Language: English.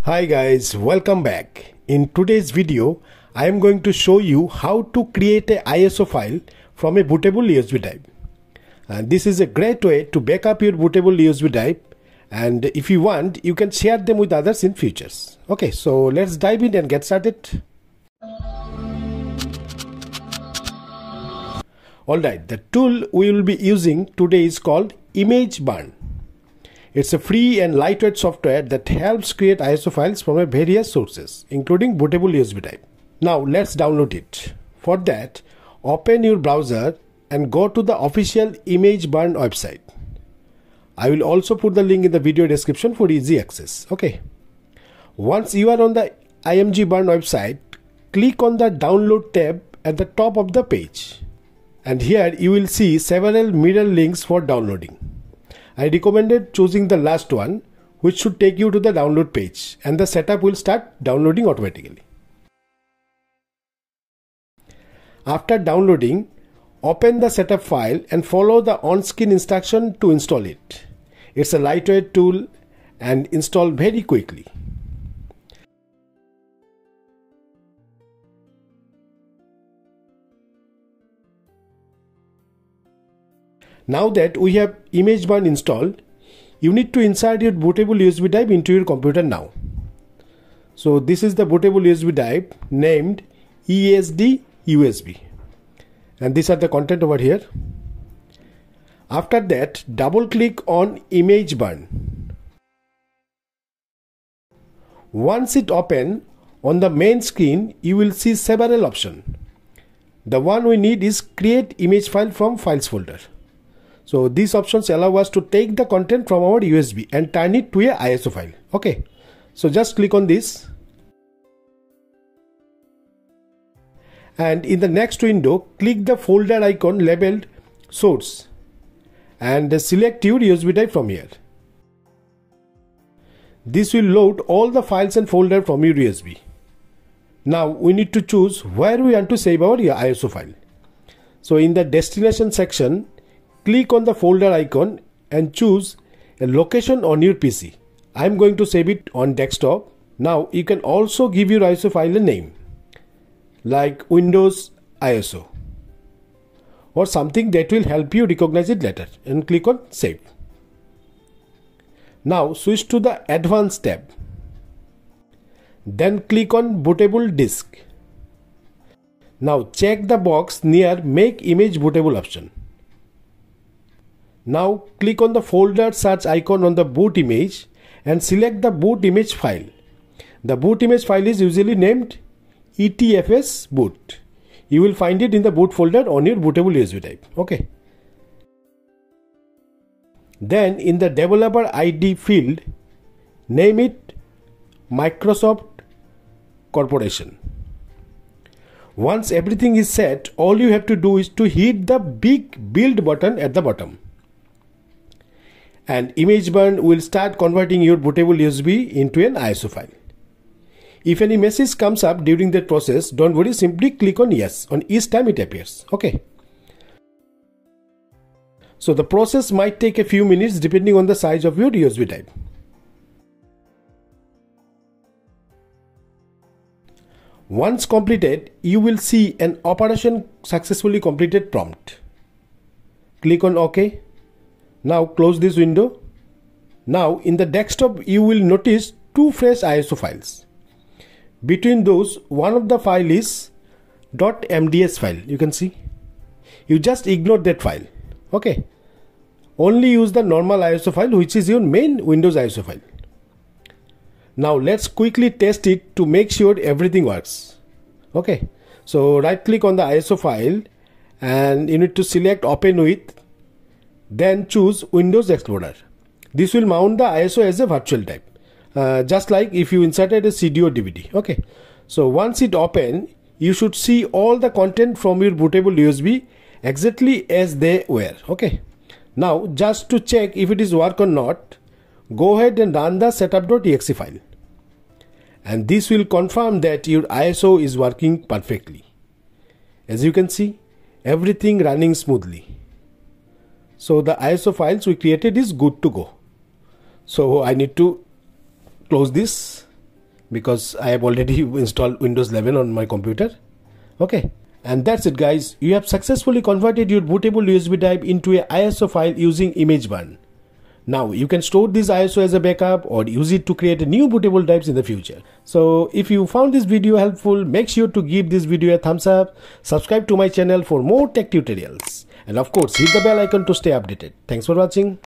Hi guys, welcome back. In today's video, I am going to show you how to create a ISO file from a bootable USB drive. And this is a great way to back up your bootable USB drive, and if you want, you can share them with others in futures. Okay, so let's dive in and get started. Alright, the tool we will be using today is called ImgBurn. It's a free and lightweight software that helps create ISO files from various sources, including bootable USB drive. Now let's download it. For that, open your browser and go to the official ImgBurn website. I will also put the link in the video description for easy access. Okay. Once you are on the ImgBurn website, click on the download tab at the top of the page. And here you will see several mirror links for downloading. I recommended choosing the last one, which should take you to the download page, and the setup will start downloading automatically. After downloading, open the setup file and follow the on-screen instruction to install it. It's a lightweight tool and install very quickly. Now that we have ImgBurn installed, you need to insert your bootable USB drive into your computer now. So this is the bootable USB drive named ESD USB, and these are the content over here. After that, double click on ImgBurn. Once it opens, on the main screen you will see several options. The one we need is create image file from files folder. So these options allow us to take the content from our USB and turn it to a ISO file. Okay, so just click on this. And in the next window, click the folder icon labeled source and select your USB drive from here. This will load all the files and folder from your USB. Now we need to choose where we want to save our ISO file. So in the destination section, click on the folder icon and choose a location on your PC. I am going to save it on desktop. Now you can also give your ISO file a name like Windows ISO or something that will help you recognize it later, and click on save. Now switch to the advanced tab. Then click on bootable disk. Now check the box near make image bootable option. Now click on the folder search icon on the boot image and select the boot image file. The boot image file is usually named etfs boot. You will find it in the boot folder on your bootable USB drive. Okay. Then in the developer ID field, name it Microsoft Corporation. Once everything is set, all you have to do is to hit the big build button at the bottom. And ImgBurn will start converting your bootable USB into an ISO file. If any message comes up during that process, don't worry, simply click on yes on each time it appears. Okay. So the process might take a few minutes depending on the size of your USB drive. Once completed, you will see an operation successfully completed prompt. Click on OK. Now close this window. Now in the desktop you will notice two fresh ISO files. Between those, one of the file is .mds file. You can see. You just ignore that file. Okay. Only use the normal ISO file, which is your main Windows ISO file. Now let's quickly test it to make sure everything works. Okay. So right click on the ISO file and you need to select open with. Then choose Windows Explorer. This will mount the ISO as a virtual drive, just like if you inserted a CD or DVD. Okay. So once it opens, you should see all the content from your bootable USB exactly as they were. Okay. Now just to check if it is work or not, go ahead and run the setup.exe file. And this will confirm that your ISO is working perfectly. As you can see, everything running smoothly. So the ISO files we created is good to go. So I need to close this because I have already installed Windows 11 on my computer. Okay, and that's it guys. You have successfully converted your bootable USB drive into a ISO file using ImgBurn. Now you can store this ISO as a backup or use it to create a new bootable drives in the future. So if you found this video helpful, make sure to give this video a thumbs up, subscribe to my channel for more tech tutorials, and of course hit the bell icon to stay updated. Thanks for watching.